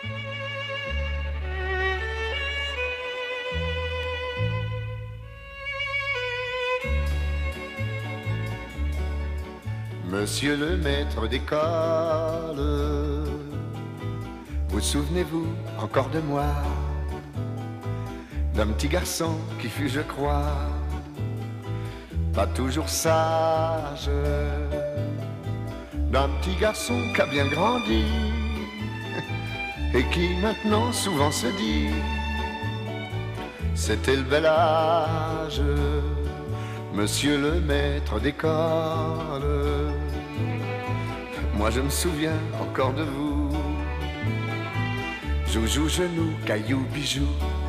Monsieur le maître d'école, vous souvenez-vous encore de moi, d'un petit garçon qui fut, je crois, pas toujours sage, d'un petit garçon qui a bien grandi et qui maintenant souvent se dit c'était le bel âge, monsieur le maître d'école. Moi je me souviens encore de vous, joujou, genou, caillou, bijou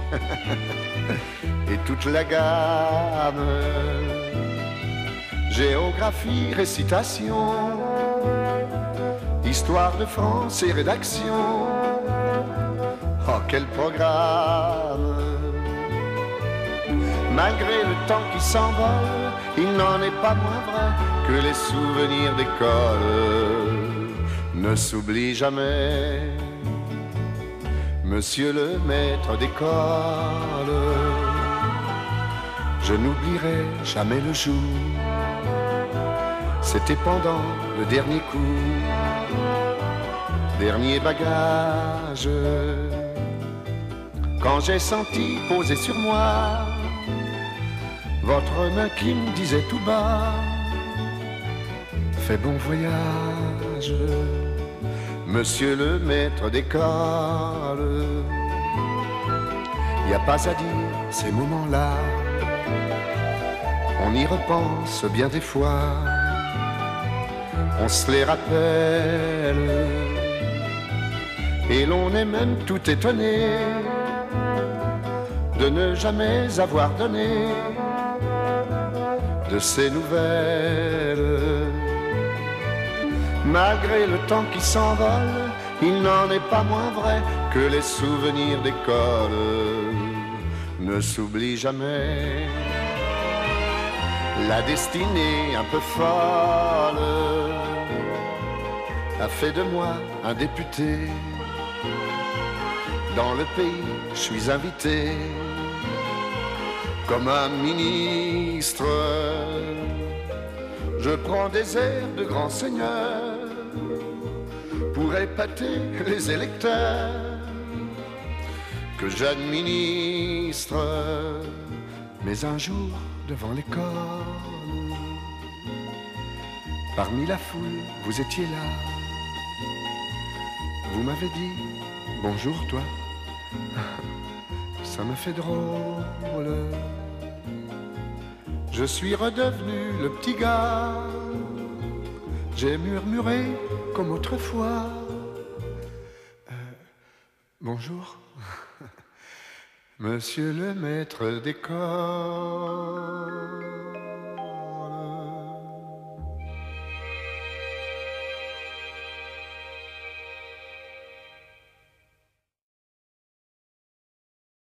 et toute la gamme, géographie, récitation, histoire de France et rédaction. Oh quel programme! Malgré le temps qui s'envole, il n'en est pas moins vrai que les souvenirs d'école ne s'oublient jamais. Monsieur le maître d'école, je n'oublierai jamais le jour, c'était pendant le dernier cours, dernier bagage, quand j'ai senti poser sur moi votre main qui me disait tout bas, fais bon voyage, monsieur le maître d'école. Y a pas à dire ces moments-là, on y repense bien des fois, on se les rappelle, et l'on est même tout étonné de ne jamais avoir donné de ces nouvelles. Malgré le temps qui s'envole, il n'en est pas moins vrai que les souvenirs d'école ne s'oublient jamais. La destinée un peu folle a fait de moi un député. Dans le pays, je suis invité comme un ministre. Je prends des airs de grand seigneur pour épater les électeurs que j'administre. Mais un jour, devant l'école, parmi la foule, vous étiez là. Vous m'avez dit bonjour toi. Ça me fait drôle. Je suis redevenu le petit gars. J'ai murmuré comme autrefois. Bonjour, monsieur le maître d'école.